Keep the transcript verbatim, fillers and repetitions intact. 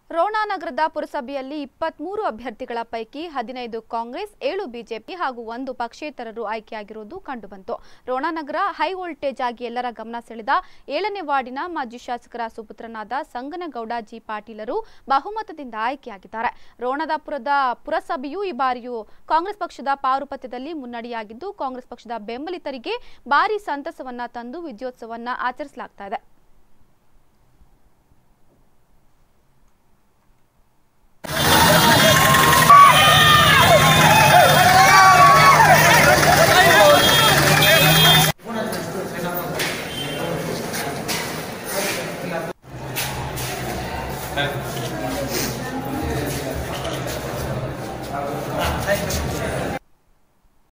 ರೋಣನಗರದ ಪುರಸಭೆಯಲ್ಲಿ ಇಪ್ಪತ್ಮೂರು ಅಭ್ಯರ್ಥಿಗಳ ಪೈಕಿ ಹದಿನೈದು ಕಾಂಗ್ರೆಸ್, ಏಳು ಬಿಜೆಪಿ ಹಾಗೂ ಒಂದು ಪಕ್ಷೇತರರು ಆಯ್ಕೆಯಾಗಿರುವುದು ಕಂಡುಬಂತು. ರೋಣನಗರ ಹೈ ವೋಲ್ಟೇಜ್ ಆಗಿ ಎಲ್ಲರ ಗಮನ ಸೆಳೆದ ಏಳನೇ ವಾರ್ಡಿನ ಮಾಜಿ ಶಾಸಕರ ಸುಪುತ್ರನಾದ ಸಂಗನಗೌಡ ಜಿ ಪಾಟೀಲರು ಬಹುಮತದಿಂದ ಆಯ್ಕೆಯಾಗಿದ್ದಾರೆ. ರೋಣದಾಪುರದ ಪುರಸಭೆಯು ಈ ಬಾರಿಯೂ ಕಾಂಗ್ರೆಸ್ ಪಕ್ಷದ ಪಾರುಪತ್ಯದಲ್ಲಿ ಮುನ್ನಡೆಯಾಗಿದ್ದು, ಕಾಂಗ್ರೆಸ್ ಪಕ್ಷದ ಬೆಂಬಲಿತರಿಗೆ ಭಾರಿ ಸಂತಸವನ್ನ ತಂದು ವಿಜಯೋತ್ಸವವನ್ನು ಆಚರಿಸಲಾಗುತ್ತಿದೆ.